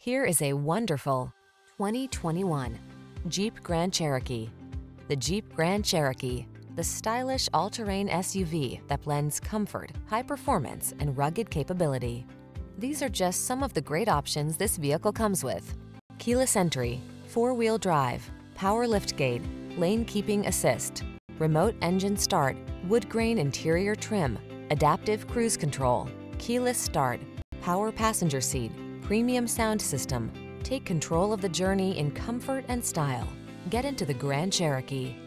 Here is a wonderful 2021 Jeep Grand Cherokee. The Jeep Grand Cherokee, the stylish all-terrain SUV that blends comfort, high performance, and rugged capability. These are just some of the great options this vehicle comes with: keyless entry, four-wheel drive, power liftgate, lane keeping assist, remote engine start, wood grain interior trim, adaptive cruise control, keyless start, power passenger seat, premium sound system. Take control of the journey in comfort and style. Get into the Grand Cherokee.